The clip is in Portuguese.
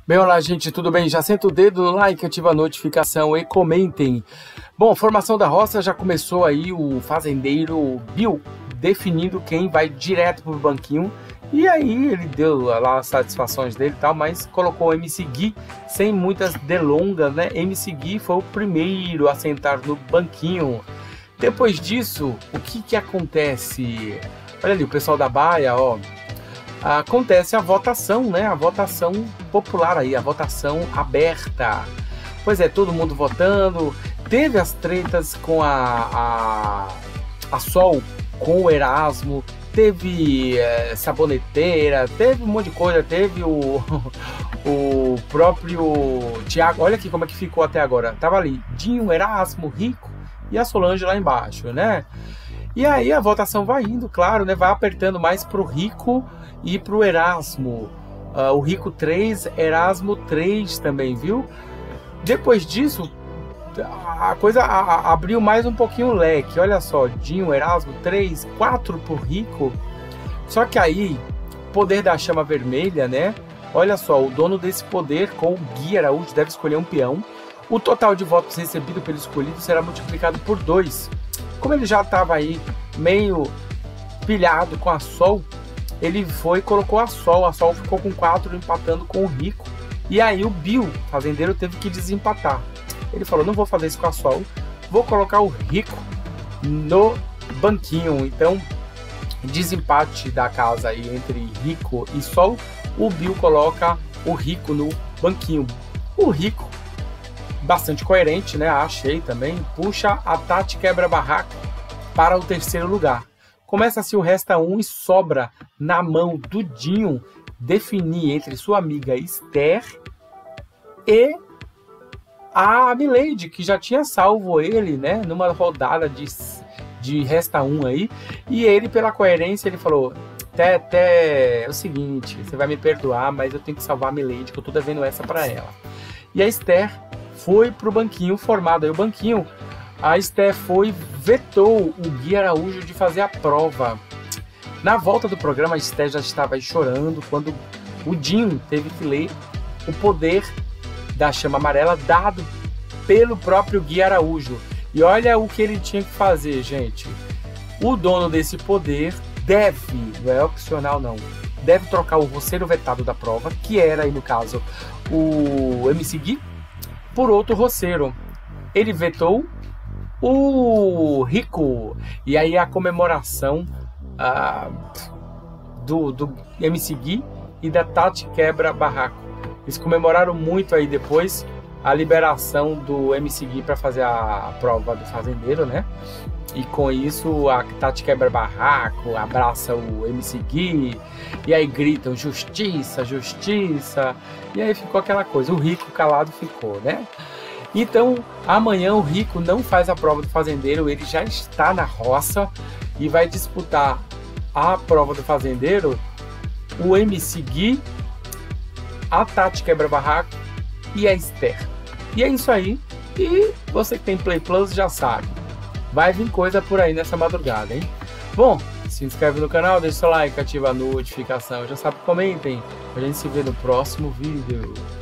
Bem, olá gente, tudo bem? Já senta o dedo no like, ativa a notificação e comentem. Bom, formação da roça já começou aí, o fazendeiro Bill definindo quem vai direto pro banquinho. E aí ele deu lá as satisfações dele e tal, mas colocou o MC Gui sem muitas delongas, né? MC Gui foi o primeiro a sentar no banquinho. Depois disso, o que acontece? Olha ali, o pessoal da baia, ó. Acontece a votação, né? A votação popular aí, a votação aberta. Pois é, todo mundo votando. Teve as tretas com a Sol, com o Erasmo. Teve saboneteira, teve um monte de coisa. Teve o próprio Thiago. Olha aqui como é que ficou até agora. Tava ali, Dinho, Erasmo, Rico e a Solange lá embaixo, né? E aí a votação vai indo, claro, né? Vai apertando mais pro Rico e pro Erasmo. O Rico 3, Erasmo 3 também, viu? Depois disso, a coisa abriu mais um pouquinho o leque. Olha só, Dinho, Erasmo 3, 4 pro Rico. Só que aí, poder da chama vermelha, né? Olha só, o dono desse poder com o Gui Araújo deve escolher um peão. O total de votos recebido pelo escolhido será multiplicado por 2. Como ele já estava aí meio pilhado com a Sol, ele foi e colocou a Sol ficou com 4 empatando com o Rico. E aí o Bill, fazendeiro, teve que desempatar. Ele falou, não vou fazer isso com a Sol, vou colocar o Rico no banquinho. Então, desempate da casa aí entre Rico e Sol, o Bill coloca o Rico no banquinho. O Rico, bastante coerente, né? Achei também, puxa a Tati Quebra-Barraco para o terceiro lugar. Começa-se o Resta 1 e sobra na mão do Dinho definir entre sua amiga Esther e a Milady, que já tinha salvo ele, né? Numa rodada de Resta 1 aí. E ele, pela coerência, ele falou, é o seguinte, você vai me perdoar, mas eu tenho que salvar a Milady, que eu tô devendo essa para ela. E a Esther foi pro banquinho formado. Aí o banquinho, a Esther foi, vetou o Gui Araújo de fazer a prova. Na volta do programa, a Esther já estava aí chorando quando o Dinho teve que ler o poder da chama amarela dado pelo próprio Gui Araújo. E olha o que ele tinha que fazer, gente. O dono desse poder deve, não é opcional não, deve trocar o roceiro vetado da prova, que era aí no caso o MC Gui, por outro roceiro. Ele vetou o Rico. E aí a comemoração do MC Gui e da Tati Quebra-Barraco. Eles comemoraram muito aí depois a liberação do MC Gui para fazer a prova do fazendeiro, né? E com isso a Tati Quebra-Barraco abraça o MC Gui. E aí gritam justiça, justiça. E aí ficou aquela coisa. O Rico calado ficou, né? Então amanhã o Rico não faz a prova do fazendeiro. Ele já está na roça e vai disputar a prova do fazendeiro o MC Gui, a Tati Quebra-Barraco e a Esther. E é isso aí. E você que tem Play Plus já sabe, vai vir coisa por aí nessa madrugada, hein? Bom, se inscreve no canal, deixa seu like, ativa a notificação, já sabe, comentem. A gente se vê no próximo vídeo.